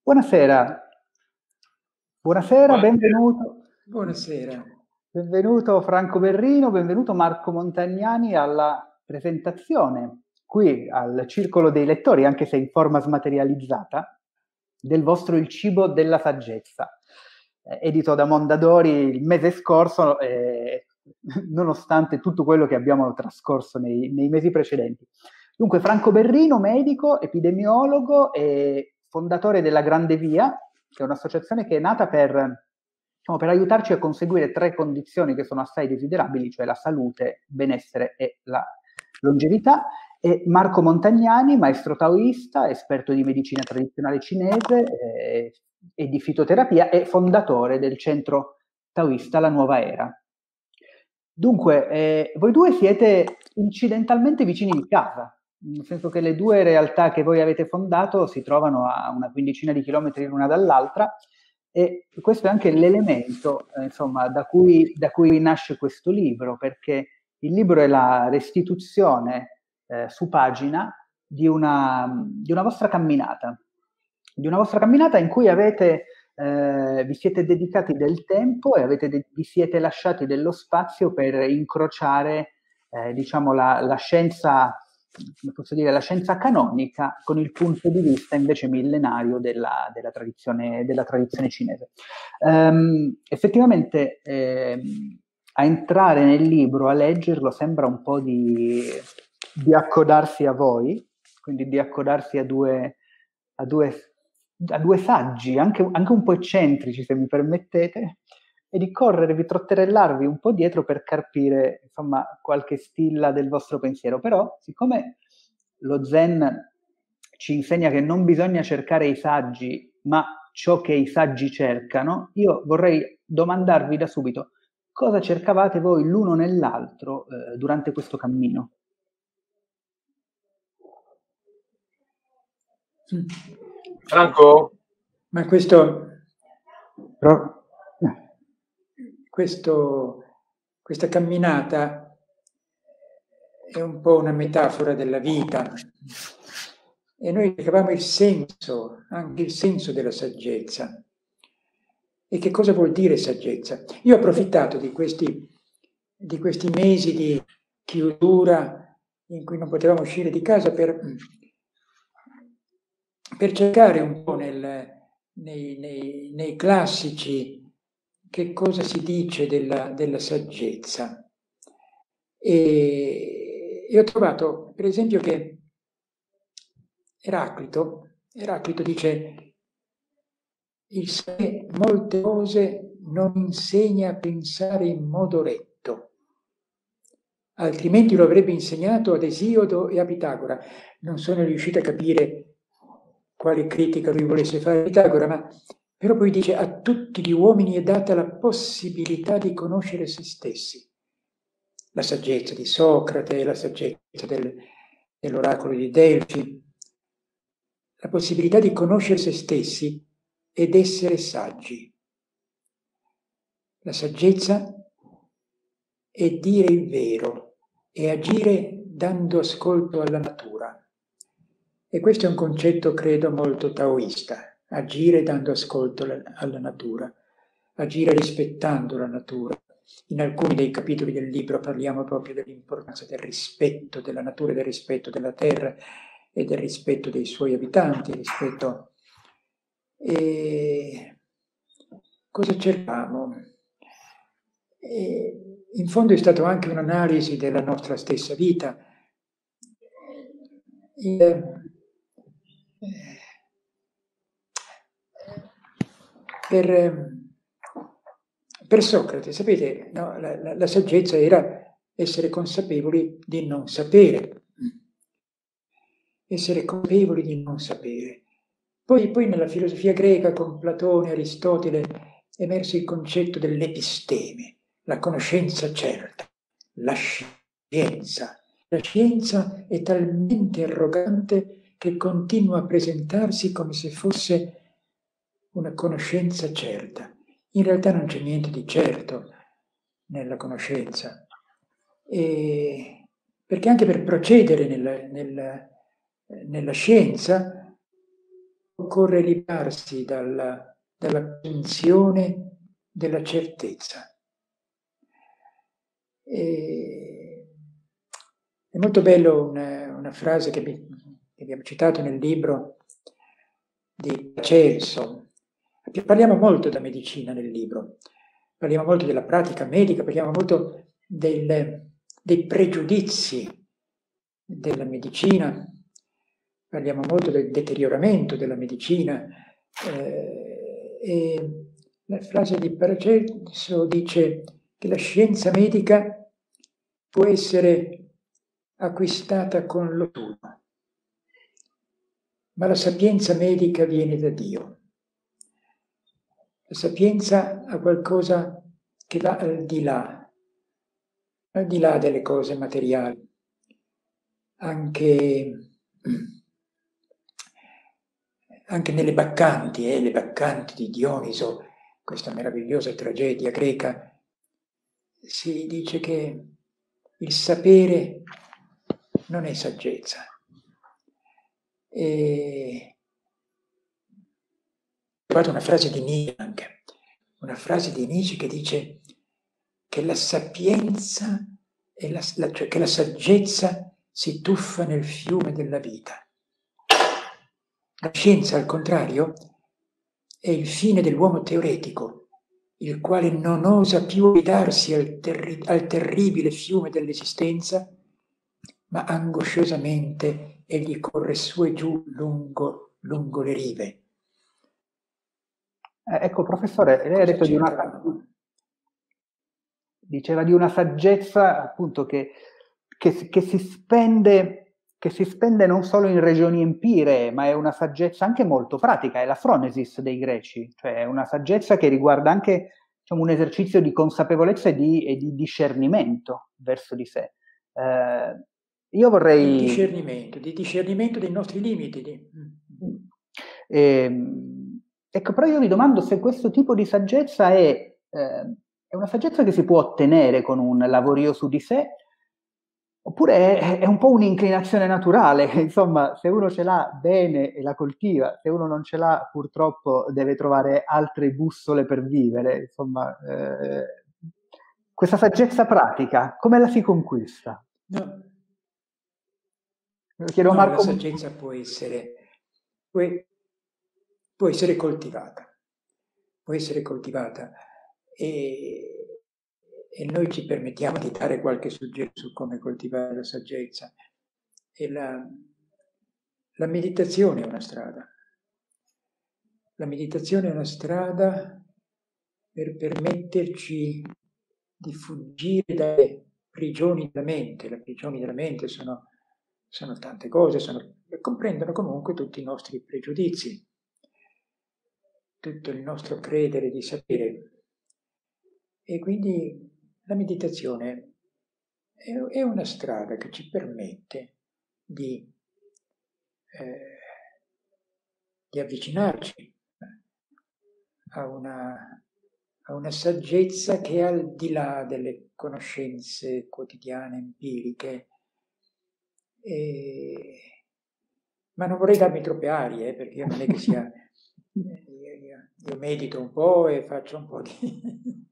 Buonasera. Buonasera, benvenuto. Buonasera. Benvenuto Franco Berrino, benvenuto Marco Montagnani alla presentazione qui al Circolo dei Lettori, anche se in forma smaterializzata, del vostro Il cibo della saggezza, edito da Mondadori il mese scorso, nonostante tutto quello che abbiamo trascorso nei mesi precedenti. Dunque, Franco Berrino, medico, epidemiologo e fondatore della Grande Via, che è un'associazione che è nata per aiutarci a conseguire 3 condizioni che sono assai desiderabili, cioè la salute, benessere e la longevità. E Marco Montagnani, maestro taoista, esperto di medicina tradizionale cinese e di fitoterapia, e fondatore del centro taoista La Nuova Era. Dunque, voi due siete incidentalmente vicini di casa, nel senso che le due realtà che voi avete fondato si trovano a una quindicina di chilometri l'una dall'altra, e questo è anche l'elemento, insomma, da cui nasce questo libro, perché il libro è la restituzione su pagina di una vostra camminata, in cui vi siete dedicati del tempo e vi siete lasciati dello spazio per incrociare, diciamo, la scienza, come posso dire, la scienza canonica con il punto di vista invece millenario della tradizione cinese. Effettivamente, a entrare nel libro, a leggerlo, sembra un po' di accodarsi a voi, quindi di accodarsi a due saggi, anche un po' eccentrici, se mi permettete, e di correre, trotterellarvi un po' dietro per carpire, insomma, qualche stilla del vostro pensiero. Però, siccome lo Zen ci insegna che non bisogna cercare i saggi, ma ciò che i saggi cercano, io vorrei domandarvi da subito: cosa cercavate voi l'uno nell'altro durante questo cammino? Franco? Ma questa camminata è un po' una metafora della vita, e noi cercavamo il senso, anche il senso della saggezza. E che cosa vuol dire saggezza? Io ho approfittato di questi mesi di chiusura in cui non potevamo uscire di casa per cercare un po' nei classici che cosa si dice della saggezza. E ho trovato, per esempio, che Eraclito dice: il sé molte cose non insegna a pensare in modo retto, altrimenti lo avrebbe insegnato ad Esiodo e a Pitagora. Non sono riuscito a capire quale critica lui volesse fare a Pitagora, però poi dice: a tutti gli uomini è data la possibilità di conoscere se stessi. La saggezza di Socrate, la saggezza dell'oracolo di Delfi, la possibilità di conoscere se stessi ed essere saggi. La saggezza è dire il vero e agire dando ascolto alla natura. E questo è un concetto, credo, molto taoista: agire dando ascolto alla natura, agire rispettando la natura. In alcuni dei capitoli del libro parliamo proprio dell'importanza del rispetto della natura, del rispetto della terra e del rispetto dei suoi abitanti, E cosa cercavamo? In fondo è stata anche un'analisi della nostra stessa vita. Per Socrate, sapete, no, la saggezza era essere consapevoli di non sapere. Essere consapevoli di non sapere. Poi nella filosofia greca, con Platone, Aristotele, è emerso il concetto dell'episteme, la conoscenza certa, la scienza. La scienza è talmente arrogante che continua a presentarsi come se fosse una conoscenza certa. In realtà non c'è niente di certo nella conoscenza, perché anche per procedere nella scienza occorre liberarsi dalla funzione della certezza. È molto bello una frase che abbiamo citato nel libro di Paracelso. Parliamo molto della medicina nel libro, parliamo molto della pratica medica, parliamo molto dei pregiudizi della medicina, parliamo molto del deterioramento della medicina. E la frase di Paracelso dice che la scienza medica può essere acquistata con lo studio, ma la sapienza medica viene da Dio. La sapienza ha qualcosa che va al di là delle cose materiali. Anche nelle Baccanti, le Baccanti di Dioniso, questa meravigliosa tragedia greca, si dice che il sapere non è saggezza. E ho trovato una frase di Nietzsche anche, una frase di Nietzsche che dice che la sapienza cioè che la saggezza si tuffa nel fiume della vita. La scienza, al contrario, è il fine dell'uomo teoretico, il quale non osa più affidarsi al terribile fiume dell'esistenza, ma angosciosamente egli corre su e giù lungo le rive. Ecco, professore, lei ha detto diceva di una saggezza appunto che si spende non solo in regioni empiree, ma è una saggezza anche molto pratica, è la phronesis dei greci, cioè è una saggezza che riguarda anche, diciamo, un esercizio di consapevolezza e di discernimento verso di sé. Io vorrei... Di discernimento dei nostri limiti. Ecco, però io mi domando se questo tipo di saggezza è una saggezza che si può ottenere con un lavorio su di sé, oppure è un po' un'inclinazione naturale, insomma, se uno ce l'ha bene e la coltiva, se uno non ce l'ha purtroppo deve trovare altre bussole per vivere, insomma, questa saggezza pratica, come la si conquista? No. Lo chiedo a Marco. La saggezza può essere coltivata, e noi ci permettiamo di dare qualche suggerimento su come coltivare la saggezza. E la meditazione è una strada. La meditazione è una strada per permetterci di fuggire dalle prigioni della mente. Le prigioni della mente sono tante cose, comprendono comunque tutti i nostri pregiudizi, tutto il nostro credere di sapere. E quindi la meditazione è una strada che ci permette di avvicinarci a una saggezza che è al di là delle conoscenze quotidiane, empiriche. Ma non vorrei darmi troppe arie, perché io non è che sia... io medito un po' e faccio un po' di...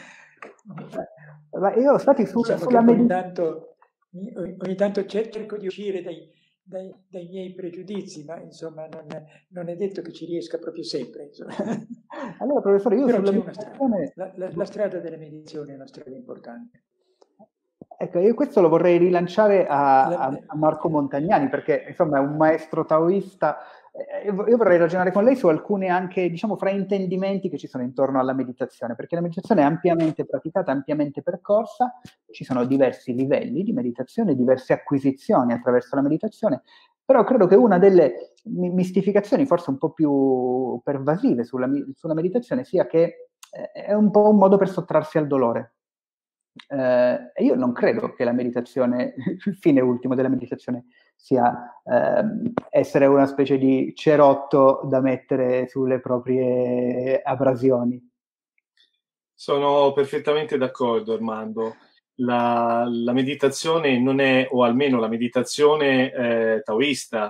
Ma io stati sulla meditazione. Ogni tanto cerco di uscire dai miei pregiudizi, ma insomma non è detto che ci riesca proprio sempre. Allora, professore, io però sulla c'è meditazione... una strada. La strada della meditazione è una strada importante. Ecco, io questo lo vorrei rilanciare a Marco Montagnani, perché insomma è un maestro taoista. Io vorrei ragionare con lei su alcune anche, diciamo, fraintendimenti che ci sono intorno alla meditazione, perché la meditazione è ampiamente praticata, ampiamente percorsa, ci sono diversi livelli di meditazione, diverse acquisizioni attraverso la meditazione, però credo che una delle mistificazioni forse un po' più pervasive sulla meditazione sia che è un po' un modo per sottrarsi al dolore. E io non credo che la meditazione, il fine ultimo della meditazione sia essere una specie di cerotto da mettere sulle proprie abrasioni. Sono perfettamente d'accordo, Armando. La meditazione non è, o almeno la meditazione taoista,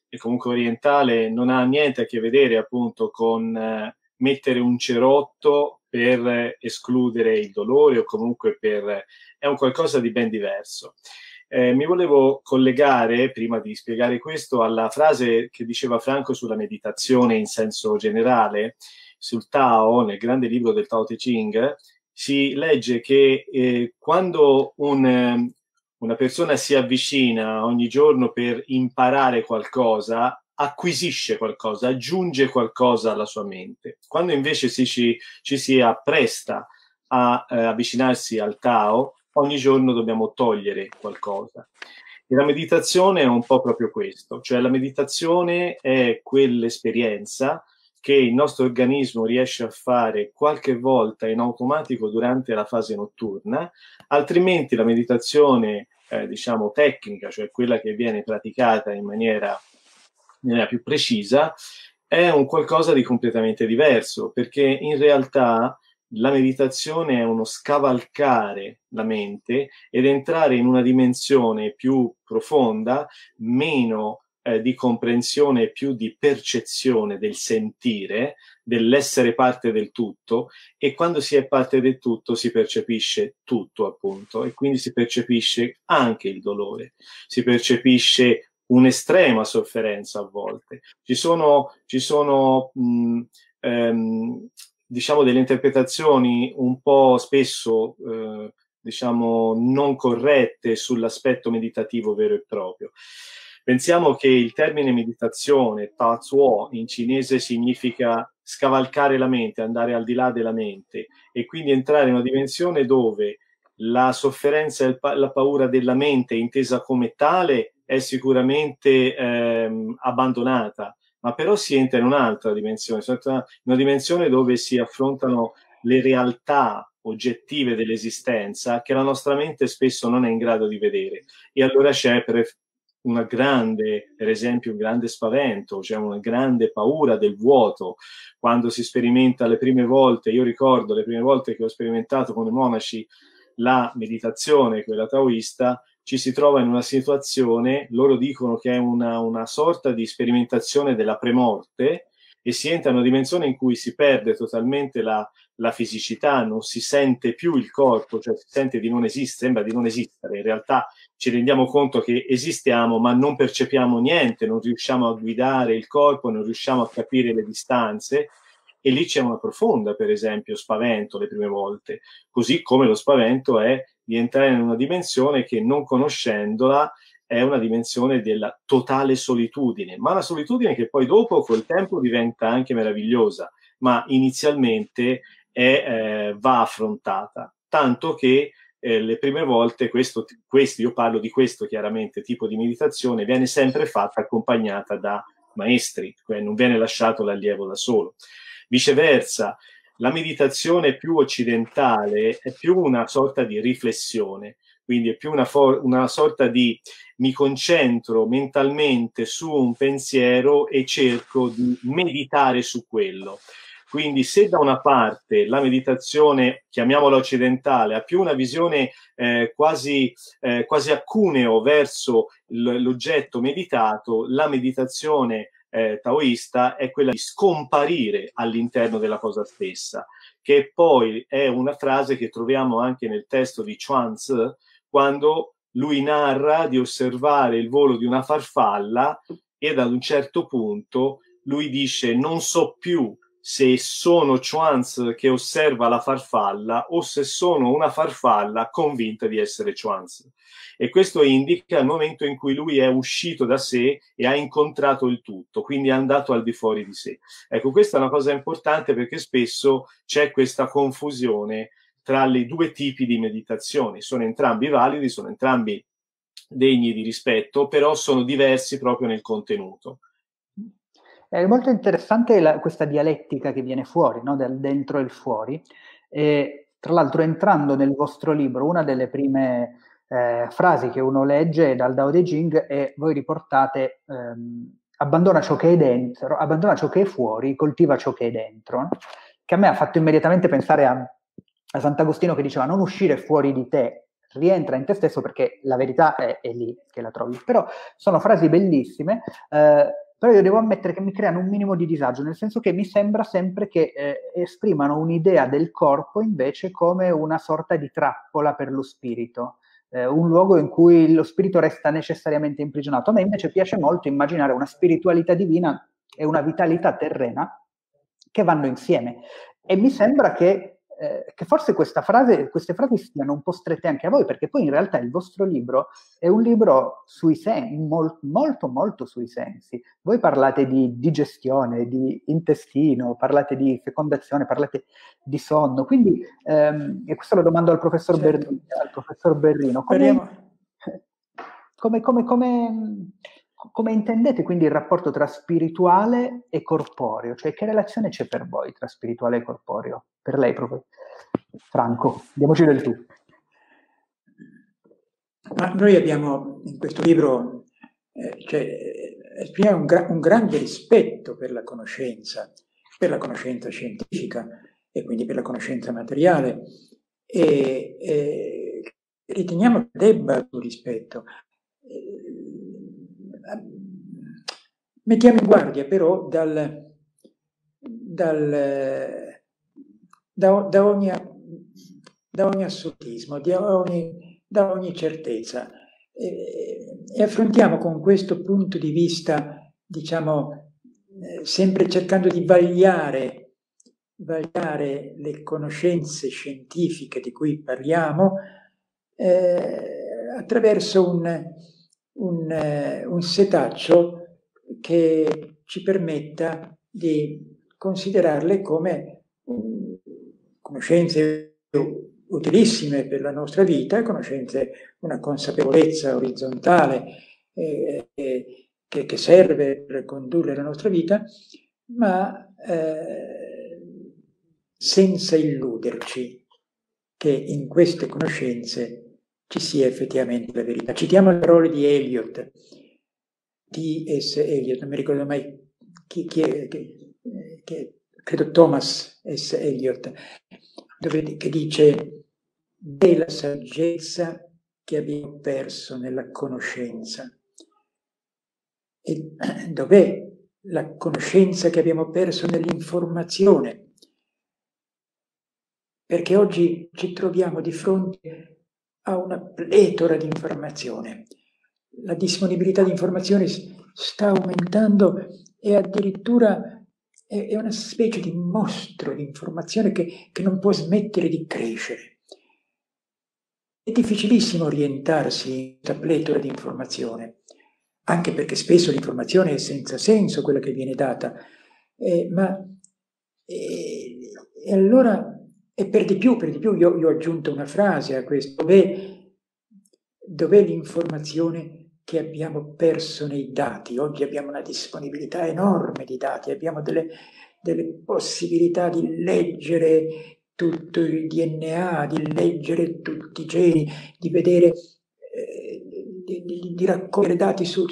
e comunque orientale, non ha niente a che vedere appunto con mettere un cerotto per escludere il dolore o comunque è un qualcosa di ben diverso. Mi volevo collegare, prima di spiegare questo, alla frase che diceva Franco sulla meditazione in senso generale, sul Tao, nel grande libro del Tao Te Ching, si legge che quando una persona si avvicina ogni giorno per imparare qualcosa, acquisisce qualcosa, aggiunge qualcosa alla sua mente. Quando invece ci si appresta a avvicinarsi al Tao, ogni giorno dobbiamo togliere qualcosa. E la meditazione è un po' proprio questo, cioè la meditazione è quell'esperienza che il nostro organismo riesce a fare qualche volta in automatico durante la fase notturna, altrimenti la meditazione, diciamo, tecnica, cioè quella che viene praticata in maniera più precisa, è un qualcosa di completamente diverso, perché in realtà la meditazione è uno scavalcare la mente ed entrare in una dimensione più profonda, meno di comprensione e più di percezione del sentire, dell'essere parte del tutto, e quando si è parte del tutto si percepisce tutto, appunto, e quindi si percepisce anche il dolore, si percepisce un'estrema sofferenza a volte. Ci sono diciamo delle interpretazioni un po' spesso diciamo non corrette sull'aspetto meditativo vero e proprio. Pensiamo che il termine meditazione, Ta Zuo, in cinese significa scavalcare la mente, andare al di là della mente, e quindi entrare in una dimensione dove la sofferenza e la paura della mente, intesa come tale, è sicuramente abbandonata, ma però si entra in un'altra dimensione, una dimensione dove si affrontano le realtà oggettive dell'esistenza che la nostra mente spesso non è in grado di vedere, e allora c'è per esempio un grande spavento, c'è una grande paura del vuoto. Quando si sperimenta le prime volte, io ricordo le prime volte che ho sperimentato con i monaci la meditazione, quella taoista, ci si trova in una situazione, loro dicono che è una sorta di sperimentazione della premorte, e si entra in una dimensione in cui si perde totalmente la fisicità, non si sente più il corpo, cioè si sente di non esistere, sembra di non esistere. In realtà ci rendiamo conto che esistiamo, ma non percepiamo niente, non riusciamo a guidare il corpo, non riusciamo a capire le distanze, e lì c'è una profonda, per esempio, spavento le prime volte, così come lo spavento è di entrare in una dimensione che, non conoscendola, è una dimensione della totale solitudine, ma una solitudine che poi dopo col tempo diventa anche meravigliosa, ma inizialmente va affrontata, tanto che le prime volte io parlo di questo chiaramente tipo di meditazione, viene sempre fatta accompagnata da maestri, cioè non viene lasciato l'allievo da solo. Viceversa, la meditazione più occidentale è più una sorta di riflessione, quindi è più una sorta di mi concentro mentalmente su un pensiero e cerco di meditare su quello. Quindi se da una parte la meditazione, chiamiamola occidentale, ha più una visione quasi acuneo verso l'oggetto meditato, la meditazione taoista è quella di scomparire all'interno della cosa stessa, che poi è una frase che troviamo anche nel testo di Chuang-Tzu, quando lui narra di osservare il volo di una farfalla, e ad un certo punto lui dice: non so più se sono Chuang-Tzu che osserva la farfalla o se sono una farfalla convinta di essere Chuang-Tzu. E questo indica il momento in cui lui è uscito da sé e ha incontrato il tutto, quindi è andato al di fuori di sé. Ecco, questa è una cosa importante, perché spesso c'è questa confusione tra i due tipi di meditazione. Sono entrambi validi, sono entrambi degni di rispetto, però sono diversi proprio nel contenuto. È molto interessante questa dialettica che viene fuori, no? Del dentro e il fuori. E, tra l'altro, entrando nel vostro libro, una delle prime frasi che uno legge dal Tao Te Ching è: voi riportate abbandona ciò che è dentro, abbandona ciò che è fuori, coltiva ciò che è dentro, no? Che a me ha fatto immediatamente pensare a Sant'Agostino, che diceva: non uscire fuori di te, rientra in te stesso, perché la verità è lì che la trovi. Però sono frasi bellissime, però io devo ammettere che mi creano un minimo di disagio, nel senso che mi sembra sempre che esprimano un'idea del corpo invece come una sorta di trappola per lo spirito, un luogo in cui lo spirito resta necessariamente imprigionato. A me invece piace molto immaginare una spiritualità divina e una vitalità terrena che vanno insieme. E mi sembra che forse queste frasi stiano un po' strette anche a voi, perché poi in realtà il vostro libro è un libro sui sensi, molto, molto sui sensi. Voi parlate di digestione, di intestino, parlate di fecondazione, parlate di sonno, quindi, e questo lo domando al professor, certo. al professor Berrino, come intendete quindi il rapporto tra spirituale e corporeo? Cioè, che relazione c'è per voi tra spirituale e corporeo? Per lei, proprio. Franco, diamoci del tu. Ma noi abbiamo in questo libro, esprimiamo un grande rispetto per la conoscenza scientifica e quindi per la conoscenza materiale, e riteniamo che debba un rispetto. Mettiamo in guardia però da ogni assolutismo, da ogni certezza, e affrontiamo con questo punto di vista, diciamo, sempre cercando di vagliare le conoscenze scientifiche di cui parliamo, attraverso un setaccio che ci permetta di considerarle come conoscenze utilissime per la nostra vita, conoscenze, una consapevolezza orizzontale che serve per condurre la nostra vita, ma senza illuderci che in queste conoscenze ci sia effettivamente la verità. Citiamo le parole di Eliot, T.S. Eliot, non mi ricordo mai chi è, credo Thomas S. Eliot, che dice: è la saggezza che abbiamo perso nella conoscenza. E dov'è la conoscenza che abbiamo perso nell'informazione? Perché oggi ci troviamo di fronte a una pletora di informazione. La disponibilità di informazioni sta aumentando e addirittura è una specie di mostro di informazione che non può smettere di crescere. È difficilissimo orientarsi in questa pletora di informazione, anche perché spesso l'informazione è senza senso quella che viene data, e allora, e per di più io ho aggiunto una frase a questo: dov'è l'informazione che abbiamo perso nei dati? Oggi abbiamo una disponibilità enorme di dati, abbiamo delle possibilità di leggere tutto il DNA, di leggere tutti i geni, di vedere, di raccogliere dati su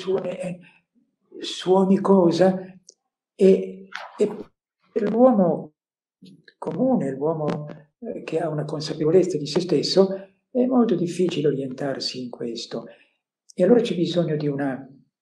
ogni cosa, e per l'uomo comune, l'uomo che ha una consapevolezza di se stesso, è molto difficile orientarsi in questo. E allora c'è bisogno di una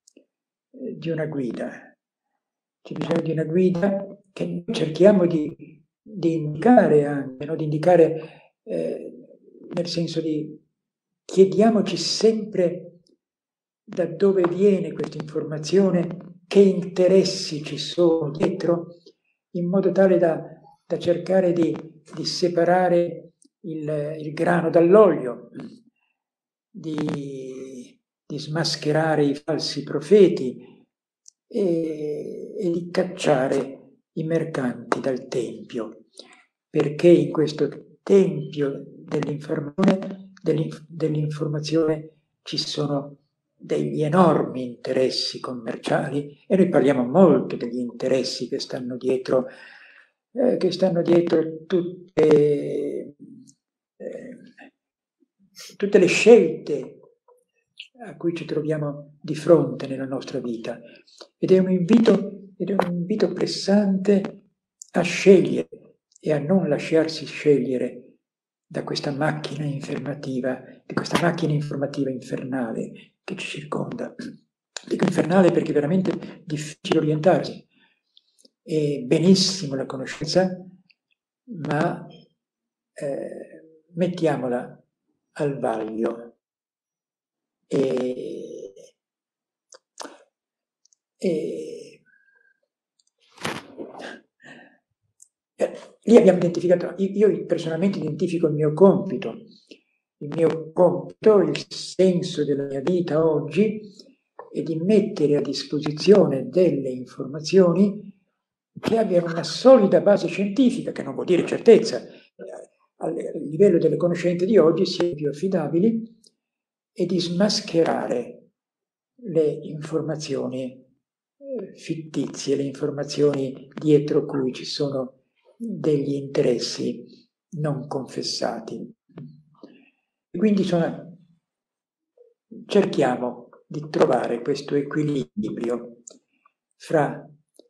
guida. C'è bisogno di una guida che noi cerchiamo di indicare anche, no? Di indicare nel senso di chiediamoci sempre da dove viene questa informazione, che interessi ci sono dietro, in modo tale da cercare di separare il grano dall'olio, di smascherare i falsi profeti e di cacciare i mercanti dal tempio, perché in questo tempio dell'informazione ci sono degli enormi interessi commerciali, e noi parliamo molto degli interessi che stanno dietro tutte le scelte a cui ci troviamo di fronte nella nostra vita, ed è un invito pressante a scegliere e a non lasciarsi scegliere da questa macchina informativa, di questa macchina informativa infernale che ci circonda. Dico infernale perché è veramente difficile orientarsi. È benissimo la conoscenza, ma mettiamola al vaglio. Lì abbiamo identificato, io personalmente identifico il mio compito, il senso della mia vita oggi è di mettere a disposizione delle informazioni che abbiano una solida base scientifica, che non vuol dire certezza, a livello delle conoscenze di oggi siano più affidabili, e di smascherare le informazioni fittizie, le informazioni dietro cui ci sono degli interessi non confessati. E quindi cerchiamo di trovare questo equilibrio fra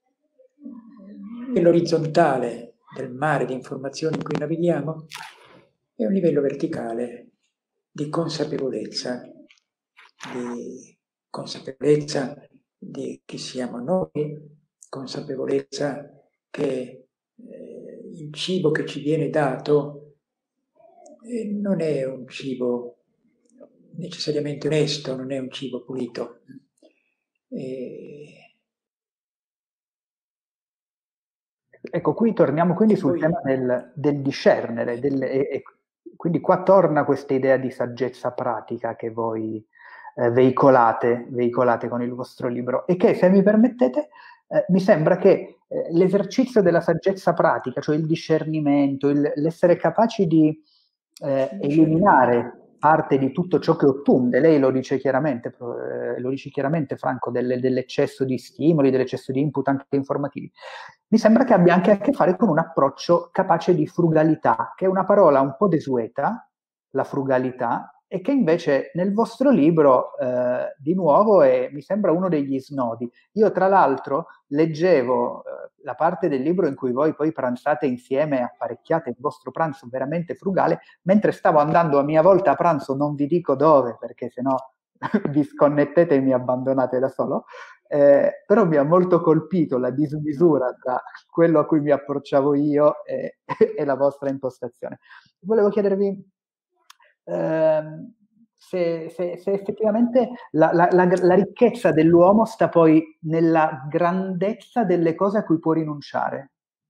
l'orizzontale del mare di informazioni in cui navighiamo e un livello verticale di consapevolezza di chi siamo noi, consapevolezza che il cibo che ci viene dato non è un cibo necessariamente onesto, non è un cibo pulito. Ecco, qui torniamo quindi sul tema del discernere, e quindi qua torna questa idea di saggezza pratica che voi veicolate con il vostro libro, e che, se mi permettete, mi sembra che l'esercizio della saggezza pratica, cioè il discernimento, l'essere capaci di eliminare parte di tutto ciò che ottunde, lei lo dice chiaramente, Franco, dell'eccesso di stimoli, dell'eccesso di input anche informativi. Mi sembra che abbia anche a che fare con un approccio capace di frugalità, che è una parola un po' desueta, la frugalità, e che invece nel vostro libro, di nuovo, mi sembra uno degli snodi. Io, tra l'altro, leggevo la parte del libro in cui voi poi pranzate insieme e apparecchiate il vostro pranzo veramente frugale, mentre stavo andando a mia volta a pranzo, non vi dico dove, perché sennò vi sconnettete e mi abbandonate da solo, però mi ha molto colpito la dismisura tra quello a cui mi approcciavo io e la vostra impostazione. Volevo chiedervi se effettivamente la ricchezza dell'uomo sta poi nella grandezza delle cose a cui può rinunciare.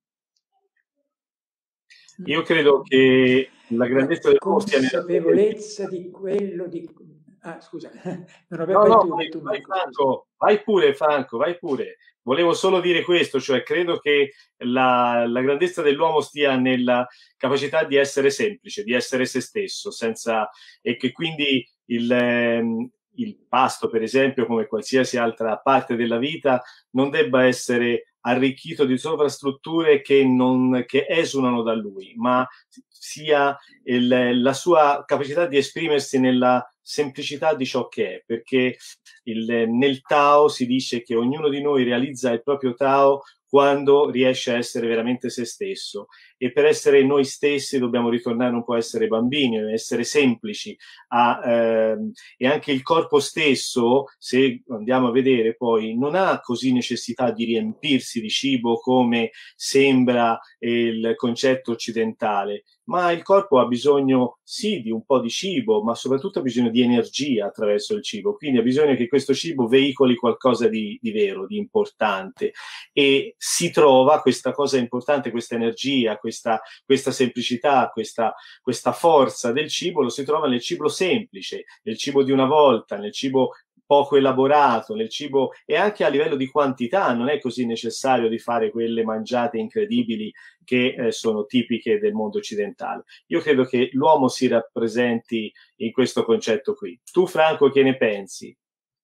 Io credo che la grandezza dell'uomo sia nella consapevolezza di quello di... Ah, scusa, non avevo vai Franco, vai pure Franco, vai pure. Volevo solo dire questo, cioè credo che la grandezza dell'uomo stia nella capacità di essere semplice, di essere se stesso, e che quindi il pasto, per esempio, come qualsiasi altra parte della vita, non debba essere arricchito di sovrastrutture che esulano da lui, ma sia la sua capacità di esprimersi nella semplicità di ciò che è, perché nel Tao si dice che ognuno di noi realizza il proprio Tao quando riesce a essere veramente se stesso, e per essere noi stessi dobbiamo ritornare un po' a essere bambini, a essere semplici, e anche il corpo stesso, se andiamo a vedere poi, non ha così necessità di riempirsi di cibo come sembra il concetto occidentale, ma il corpo ha bisogno sì di un po' di cibo, ma soprattutto ha bisogno di energia attraverso il cibo, quindi ha bisogno che questo cibo veicoli qualcosa di vero, di importante, e si trova questa cosa importante, questa energia, questa semplicità, questa forza del cibo, lo si trova nel cibo semplice, nel cibo di una volta, nel cibo poco elaborato, nel cibo, e anche a livello di quantità non è così necessario di fare quelle mangiate incredibili che sono tipiche del mondo occidentale. Io credo che l'uomo si rappresenti in questo concetto qui. Tu, Franco, che ne pensi?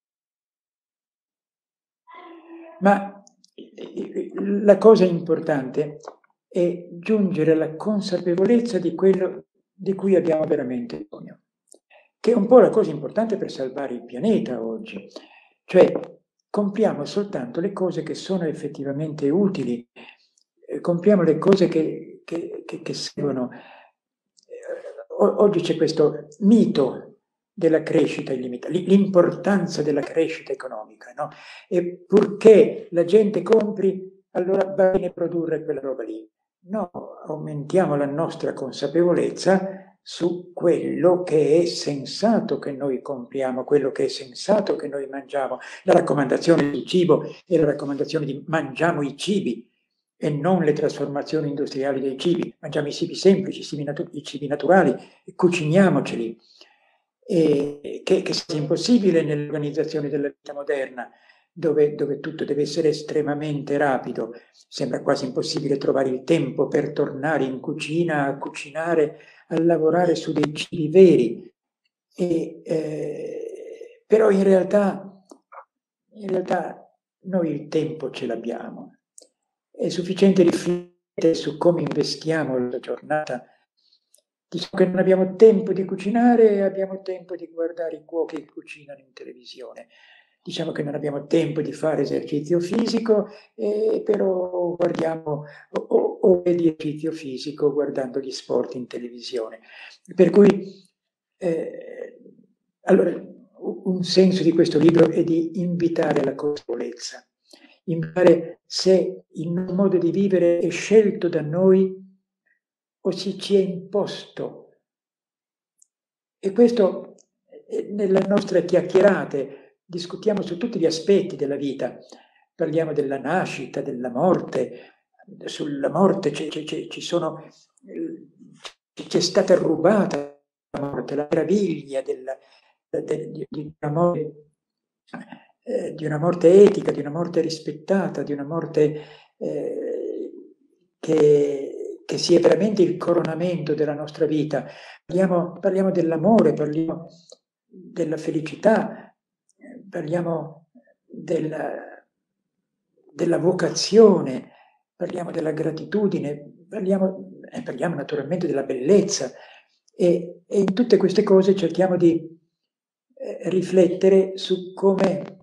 Ma la cosa importante è giungere alla consapevolezza di quello di cui abbiamo veramente bisogno, che è un po' la cosa importante per salvare il pianeta oggi. Cioè, compriamo soltanto le cose che sono effettivamente utili, compriamo le cose che servono. oggi c'è questo mito della crescita illimitata, l'importanza della crescita economica, no? E purché la gente compri, allora va bene produrre quella roba lì. No, aumentiamo la nostra consapevolezza su quello che è sensato che noi compriamo, quello che è sensato che noi mangiamo. La raccomandazione del cibo è la raccomandazione di mangiamo i cibi e non le trasformazioni industriali dei cibi. Mangiamo i cibi semplici, i cibi naturali, e cuciniamoceli. Che sia impossibile nell'organizzazione della vita moderna, dove tutto deve essere estremamente rapido. Sembra quasi impossibile trovare il tempo per tornare in cucina a cucinare, a lavorare su dei cibi veri. Però in realtà noi il tempo ce l'abbiamo. È sufficiente riflettere su come investiamo la giornata. Diciamo che non abbiamo tempo di cucinare e abbiamo tempo di guardare i cuochi che cucinano in televisione. Diciamo che non abbiamo tempo di fare esercizio fisico, però guardiamo o esercizio fisico guardando gli sport in televisione. Per cui, allora, un senso di questo libro è di invitare alla consapevolezza, invitare se il modo di vivere è scelto da noi o si ci è imposto. E questo, nelle nostre chiacchierate, discutiamo su tutti gli aspetti della vita. Parliamo della nascita, della morte. Sulla morte c'è stata rubata la morte, la meraviglia di una morte etica, di una morte rispettata, di una morte che sia veramente il coronamento della nostra vita. Parliamo dell'amore, parliamo della felicità, parliamo della vocazione, parliamo della gratitudine, parliamo naturalmente della bellezza e in tutte queste cose cerchiamo di riflettere su come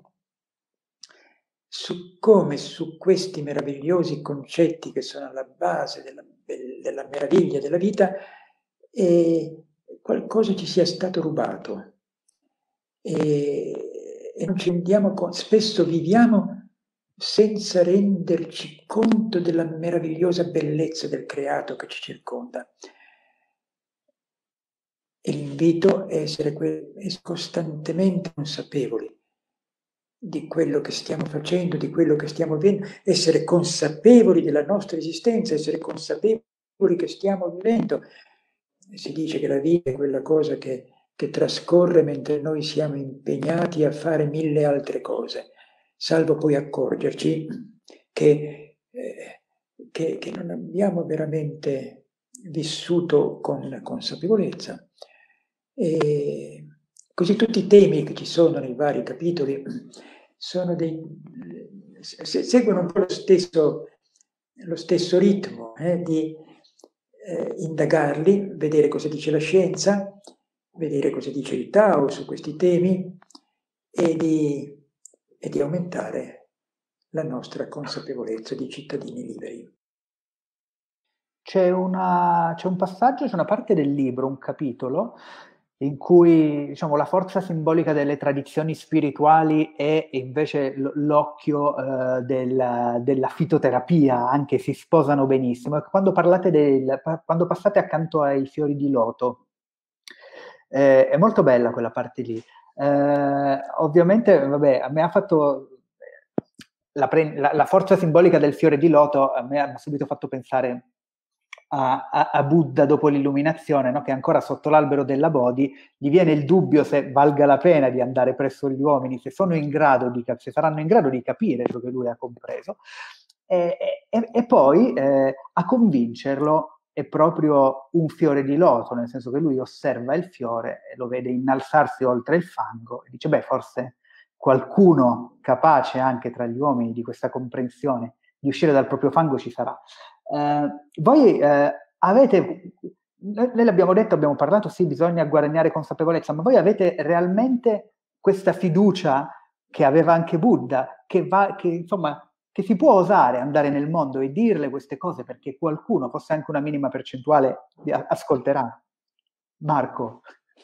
su questi meravigliosi concetti che sono alla base della meraviglia della vita qualcosa ci sia stato rubato e non ci rendiamo conto. Spesso viviamo senza renderci conto della meravigliosa bellezza del creato che ci circonda. E l'invito è essere costantemente consapevoli di quello che stiamo facendo, di quello che stiamo vivendo, essere consapevoli della nostra esistenza, essere consapevoli che stiamo vivendo. Si dice che la vita è quella cosa che trascorre mentre noi siamo impegnati a fare 1000 altre cose, salvo poi accorgerci che non abbiamo veramente vissuto con consapevolezza. E così tutti i temi che ci sono nei vari capitoli sono seguono un po' lo stesso ritmo di indagarli, vedere cosa dice la scienza, vedere cosa dice il Tao su questi temi e di aumentare la nostra consapevolezza di cittadini liberi. C'è un passaggio, c'è una parte del libro, un capitolo, in cui diciamo, la forza simbolica delle tradizioni spirituali è invece l'occhio della fitoterapia, anche si sposano benissimo. E quando passate accanto ai fiori di loto, è molto bella quella parte lì. Ovviamente, vabbè, a me ha fatto la forza simbolica del fiore di loto, a me ha subito fatto pensare a Buddha dopo l'illuminazione, no? Che ancora sotto l'albero della Bodhi gli viene il dubbio se valga la pena di andare presso gli uomini, se saranno in grado di capire ciò che lui ha compreso, e poi a convincerlo è proprio un fiore di loto, nel senso che lui osserva il fiore e lo vede innalzarsi oltre il fango e dice, beh, forse qualcuno capace anche tra gli uomini di questa comprensione di uscire dal proprio fango ci sarà. Voi avete, noi l'abbiamo detto, abbiamo parlato, sì, bisogna guadagnare consapevolezza, ma voi avete realmente questa fiducia che aveva anche Buddha, che si può osare andare nel mondo e dirle queste cose perché qualcuno, forse anche una minima percentuale, ascolterà? Marco.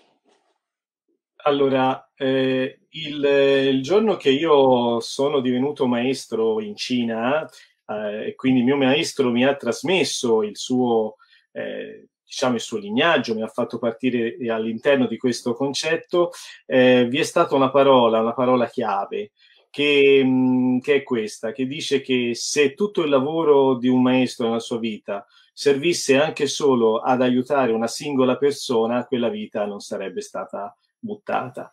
Allora, il giorno che io sono divenuto maestro in Cina, e quindi il mio maestro mi ha trasmesso il suo, diciamo, il suo lignaggio, mi ha fatto partire all'interno di questo concetto, vi è stata una parola chiave, che è questa, che dice che se tutto il lavoro di un maestro nella sua vita servisse anche solo ad aiutare una singola persona, quella vita non sarebbe stata buttata.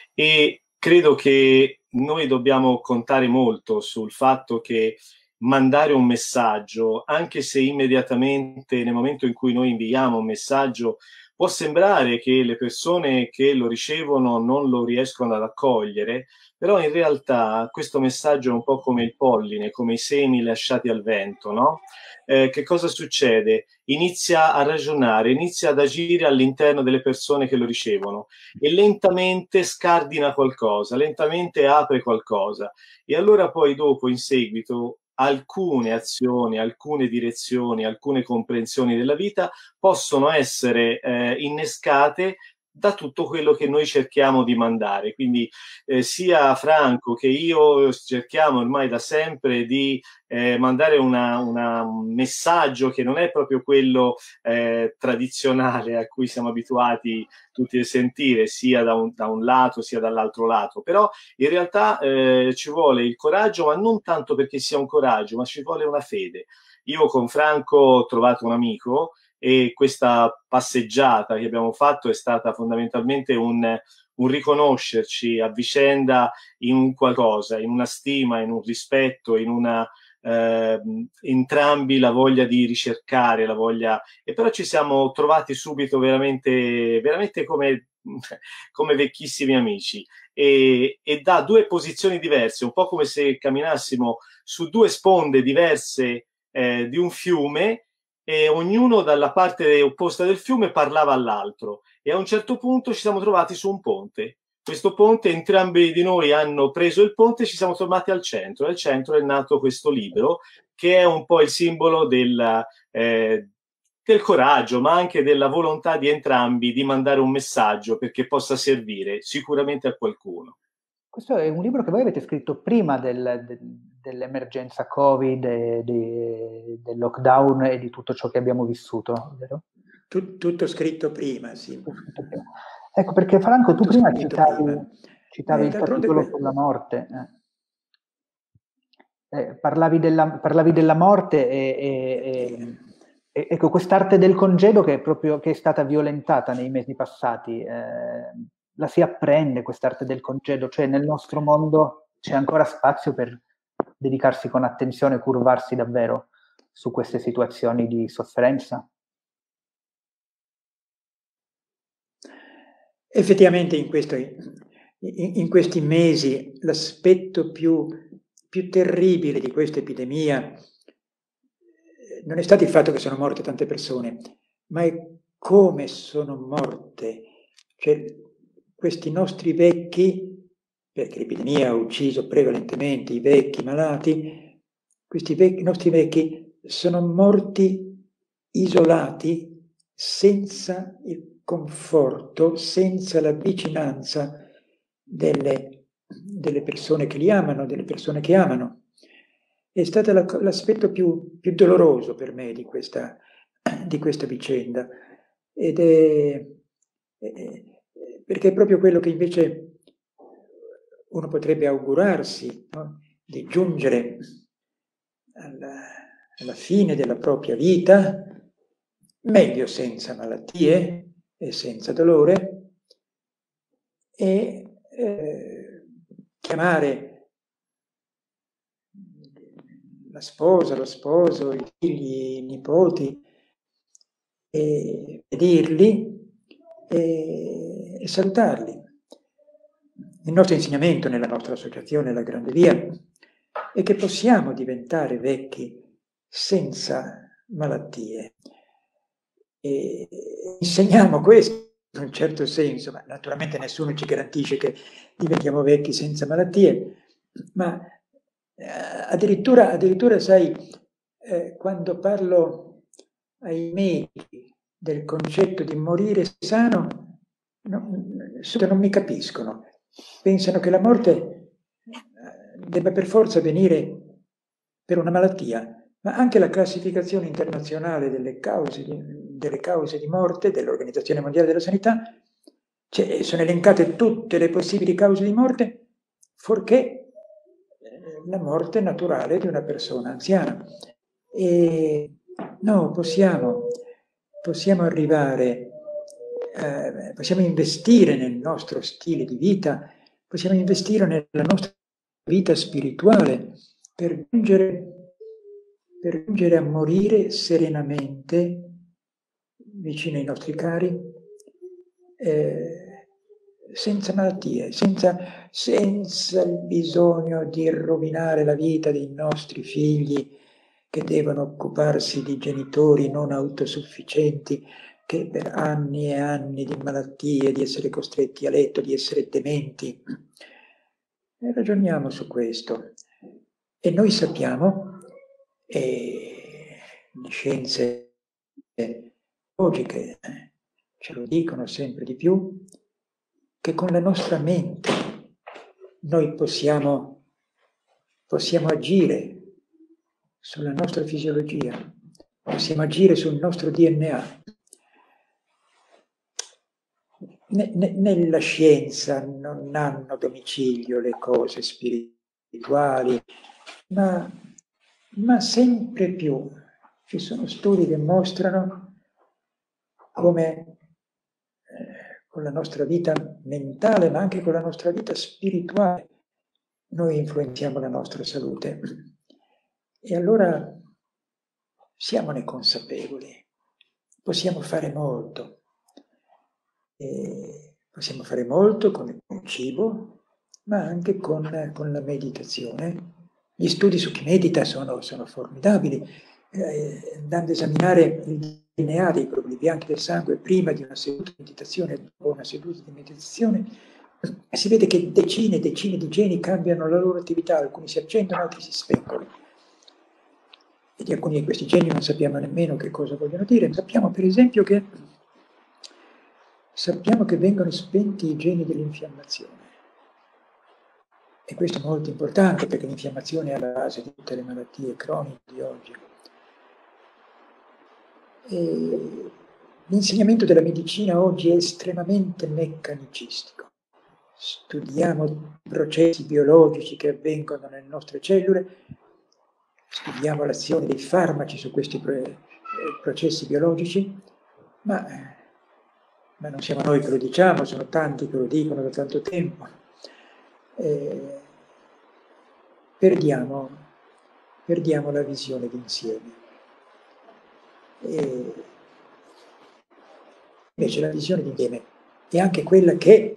E credo che noi dobbiamo contare molto sul fatto che mandare un messaggio, anche se immediatamente nel momento in cui noi inviamo un messaggio può sembrare che le persone che lo ricevono non lo riescono ad accogliere, però in realtà questo messaggio è un po' come il polline, come i semi lasciati al vento, no? Che cosa succede? Inizia a ragionare, inizia ad agire all'interno delle persone che lo ricevono e lentamente scardina qualcosa, lentamente apre qualcosa e allora poi dopo, in seguito, alcune azioni, alcune direzioni, alcune comprensioni della vita possono essere innescate da tutto quello che noi cerchiamo di mandare. Quindi sia Franco che io cerchiamo ormai da sempre di mandare un messaggio che non è proprio quello tradizionale a cui siamo abituati tutti a sentire, sia da un lato sia dall'altro lato, però in realtà ci vuole il coraggio, ma non tanto perché sia un coraggio, ma ci vuole una fede. Io con Franco ho trovato un amico e questa passeggiata che abbiamo fatto è stata fondamentalmente un riconoscerci a vicenda in un qualcosa, in una stima, in un rispetto, in una entrambi la voglia di ricercare, la voglia, e però ci siamo trovati subito veramente, veramente come vecchissimi amici e da due posizioni diverse, un po' come se camminassimo su due sponde diverse di un fiume e ognuno dalla parte opposta del fiume parlava all'altro e a un certo punto ci siamo trovati su un ponte. Questo ponte, entrambi di noi hanno preso il ponte e ci siamo tornati al centro. Al centro è nato questo libro che è un po' il simbolo del coraggio, ma anche della volontà di entrambi di mandare un messaggio perché possa servire sicuramente a qualcuno. Questo è un libro che voi avete scritto prima dell'emergenza Covid, del lockdown e di tutto ciò che abbiamo vissuto, vero? Tutto scritto prima, sì. Ecco, perché Franco, tu prima citavi il d'altronde capitolo sulla morte. Parlavi della morte e ecco, quest'arte del congedo che è stata violentata nei mesi passati, la si apprende quest'arte del congedo, cioè nel nostro mondo c'è ancora spazio per dedicarsi con attenzione, curvarsi davvero su queste situazioni di sofferenza? Effettivamente in questi mesi l'aspetto più terribile di questa epidemia non è stato il fatto che sono morte tante persone, ma è come sono morte. Cioè, questi nostri vecchi, perché l'epidemia ha ucciso prevalentemente i vecchi malati, questi nostri vecchi sono morti isolati, senza il conforto, senza la vicinanza delle persone che li amano, delle persone che amano. È stato l'aspetto più doloroso per me di questa vicenda, ed perché è proprio quello che invece uno potrebbe augurarsi, no? Di giungere alla fine della propria vita, meglio senza malattie e senza dolore, e chiamare la sposa, lo sposo, i figli, i nipoti, e vederli e salutarli. Il nostro insegnamento nella nostra associazione, la Grande Via, è che possiamo diventare vecchi senza malattie. E insegniamo questo in un certo senso, ma naturalmente nessuno ci garantisce che diventiamo vecchi senza malattie, ma addirittura sai, quando parlo ai medici del concetto di morire sano non mi capiscono. Pensano che la morte debba per forza avvenire per una malattia, ma anche la classificazione internazionale delle cause di morte dell'Organizzazione Mondiale della Sanità, sono elencate tutte le possibili cause di morte, fuorché la morte naturale di una persona anziana. E no, possiamo arrivare, possiamo investire nel nostro stile di vita, possiamo investire nella nostra vita spirituale per giungere a morire serenamente vicino ai nostri cari, senza malattie, senza il bisogno di rovinare la vita dei nostri figli che devono occuparsi di genitori non autosufficienti, che per anni e anni di malattie, di essere costretti a letto, di essere dementi. E ragioniamo su questo. E noi sappiamo, e le scienze logiche ce lo dicono sempre di più, che con la nostra mente noi possiamo agire sulla nostra fisiologia, possiamo agire sul nostro DNA. Nella scienza non hanno domicilio le cose spirituali, ma sempre più ci sono studi che mostrano come con la nostra vita mentale, ma anche con la nostra vita spirituale, noi influenziamo la nostra salute. E allora siamone consapevoli, possiamo fare molto. Possiamo fare molto con il cibo, ma anche con la meditazione. Gli studi su chi medita sono formidabili. Andando a esaminare il DNA dei globuli bianchi del sangue prima di una seduta di meditazione e dopo una seduta di meditazione, si vede che decine e decine di geni cambiano la loro attività, alcuni si accendono, altri si spengono. E di alcuni di questi geni non sappiamo nemmeno che cosa vogliono dire. Sappiamo per esempio che vengono spenti i geni dell'infiammazione. E questo è molto importante perché l'infiammazione è alla base di tutte le malattie croniche di oggi. E l'insegnamento della medicina oggi è estremamente meccanicistico. Studiamo i processi biologici che avvengono nelle nostre cellule, studiamo l'azione dei farmaci su questi processi biologici, ma non siamo noi che lo diciamo, sono tanti che lo dicono da tanto tempo. Perdiamo la visione d'insieme. Invece la visione d'insieme è anche quella che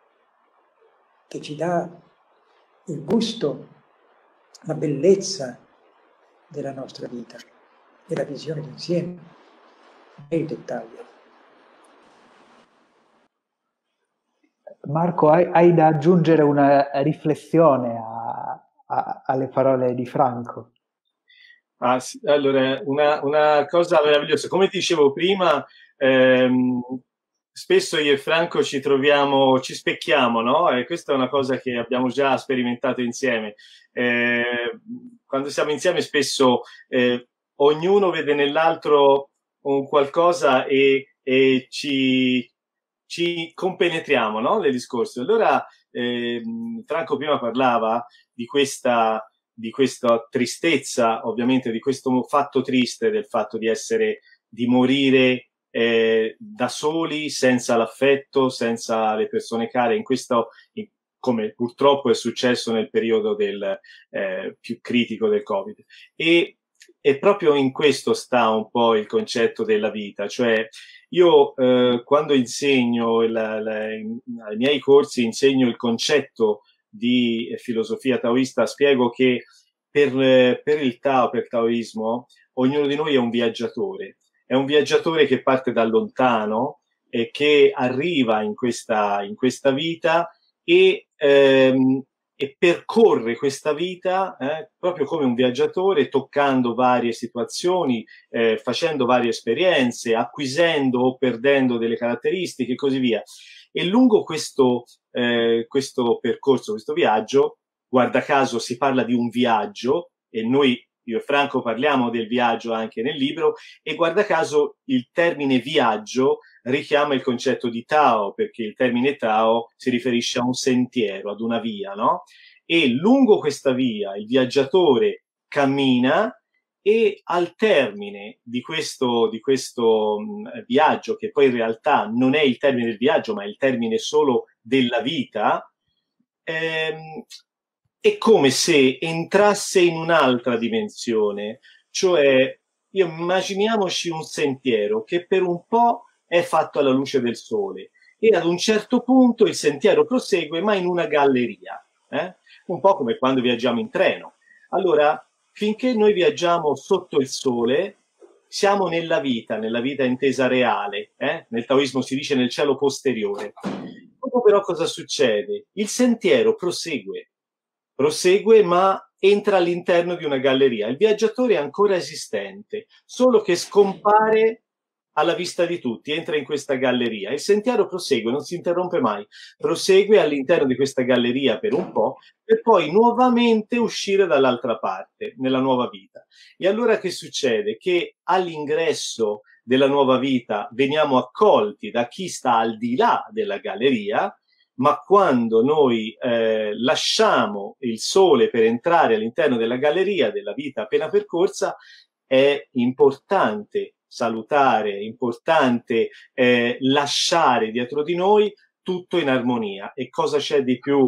ci dà il gusto, la bellezza della nostra vita, è la visione d'insieme, è il dettaglio. Marco, hai da aggiungere una riflessione alle parole di Franco? Sì. Allora, una cosa meravigliosa. Come dicevo prima, spesso io e Franco ci specchiamo, no? E questa è una cosa che abbiamo già sperimentato insieme. Quando siamo insieme spesso ognuno vede nell'altro un qualcosa e ci compenetriamo, no? Nel discorso. Allora, Franco prima parlava di questa tristezza, ovviamente, di questo fatto triste del fatto di morire da soli, senza l'affetto, senza le persone care, come purtroppo è successo nel periodo più critico del Covid. E proprio in questo sta un po' il concetto della vita, cioè io quando insegno ai miei corsi, insegno il concetto di filosofia taoista, spiego che per il Tao, per il taoismo, ognuno di noi è un viaggiatore che parte da lontano e che arriva in questa vita e e percorre questa vita proprio come un viaggiatore, toccando varie situazioni, facendo varie esperienze, acquisendo o perdendo delle caratteristiche e così via. E lungo questo percorso, questo viaggio, guarda caso si parla di un viaggio, e noi, io e Franco, parliamo del viaggio anche nel libro, e guarda caso il termine viaggio richiama il concetto di Tao, perché il termine Tao si riferisce a un sentiero, ad una via, no? E lungo questa via il viaggiatore cammina, e al termine di questo viaggio, che poi in realtà non è il termine del viaggio, ma è il termine solo della vita, è come se entrasse in un'altra dimensione, cioè immaginiamoci un sentiero che per un po' è fatto alla luce del sole, e ad un certo punto il sentiero prosegue, ma in una galleria, un po' come quando viaggiamo in treno. Allora, finché noi viaggiamo sotto il sole, siamo nella vita intesa reale, nel taoismo si dice nel cielo posteriore. Dopo però cosa succede? Il sentiero prosegue, ma entra all'interno di una galleria. Il viaggiatore è ancora esistente, solo che scompare alla vista di tutti, entra in questa galleria. Il sentiero prosegue, non si interrompe mai, prosegue all'interno di questa galleria per un po', per poi nuovamente uscire dall'altra parte, nella nuova vita. E allora che succede? Che all'ingresso della nuova vita veniamo accolti da chi sta al di là della galleria, ma quando noi lasciamo il sole per entrare all'interno della galleria della vita appena percorsa, è importante salutare, è importante lasciare dietro di noi tutto in armonia. E cosa c'è di più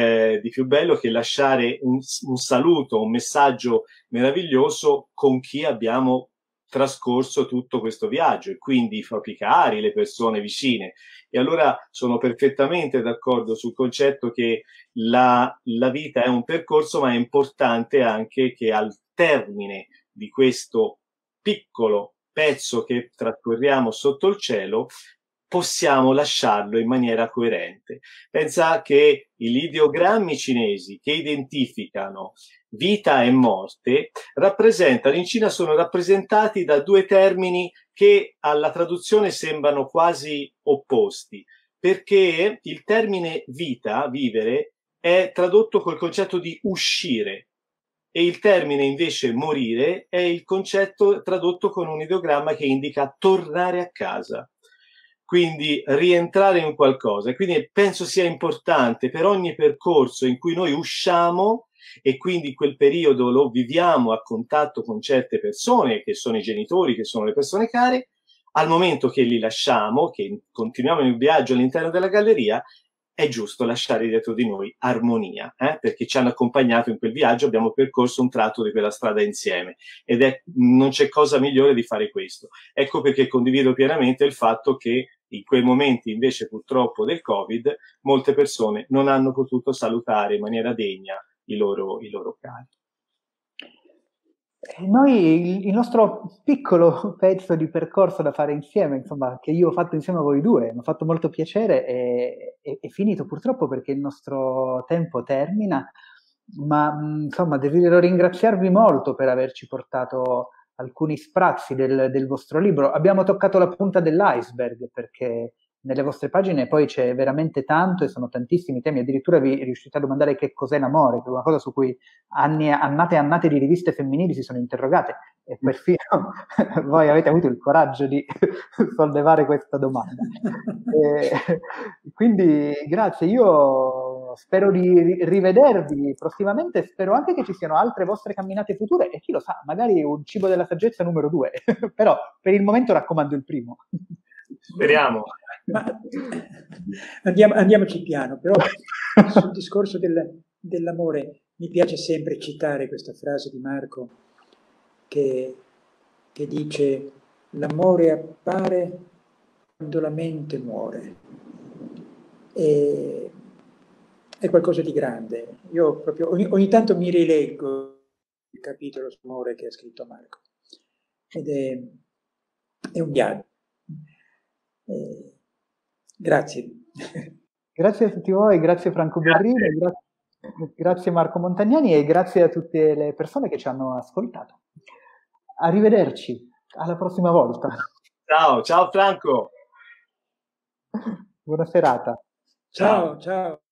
bello che lasciare un saluto, un messaggio meraviglioso con chi abbiamo trascorso tutto questo viaggio, e quindi i propri cari, le persone vicine. E allora sono perfettamente d'accordo sul concetto che la vita è un percorso, ma è importante anche che al termine di questo piccolo pezzo che trascorriamo sotto il cielo possiamo lasciarlo in maniera coerente. Pensa che gli ideogrammi cinesi che identificano vita e morte rappresentano, in Cina sono rappresentati da due termini che alla traduzione sembrano quasi opposti, perché il termine vita, vivere, è tradotto col concetto di uscire, e il termine invece morire è il concetto tradotto con un ideogramma che indica tornare a casa, quindi rientrare in qualcosa. E quindi penso sia importante per ogni percorso in cui noi usciamo, e quindi quel periodo lo viviamo a contatto con certe persone, che sono i genitori, che sono le persone care, al momento che li lasciamo, che continuiamo il viaggio all'interno della galleria, è giusto lasciare dietro di noi armonia, perché ci hanno accompagnato in quel viaggio, abbiamo percorso un tratto di quella strada insieme, ed non c'è cosa migliore di fare questo. Ecco perché condivido pienamente il fatto che in quei momenti invece purtroppo del Covid molte persone non hanno potuto salutare in maniera degna i loro cari. Noi, il nostro piccolo pezzo di percorso da fare insieme, insomma, che io ho fatto insieme a voi due, mi ha fatto molto piacere, è finito purtroppo perché il nostro tempo termina, ma insomma desidero ringraziarvi molto per averci portato alcuni sprazzi del vostro libro. Abbiamo toccato la punta dell'iceberg, perché nelle vostre pagine poi c'è veramente tanto, e sono tantissimi temi. Addirittura vi riuscite a domandare che cos'è l'amore, che è una cosa su cui annate e annate di riviste femminili si sono interrogate, e perfino voi avete avuto il coraggio di sollevare questa domanda. Quindi grazie, io spero di rivedervi prossimamente, spero anche che ci siano altre vostre camminate future, e chi lo sa, magari un cibo della saggezza numero 2, però per il momento raccomando il primo. Speriamo. Ma andiamoci piano, però sul discorso dell'amore mi piace sempre citare questa frase di Marco che dice: l'amore appare quando la mente muore. E è qualcosa di grande. Io proprio ogni tanto mi rileggo il capitolo sull'amore che ha scritto Marco, ed è un viaggio. Grazie. Grazie a tutti voi, grazie Franco Berrino, Grazie Marco Montagnani e grazie a tutte le persone che ci hanno ascoltato. Arrivederci, alla prossima volta. Ciao Franco. Buona serata. Ciao.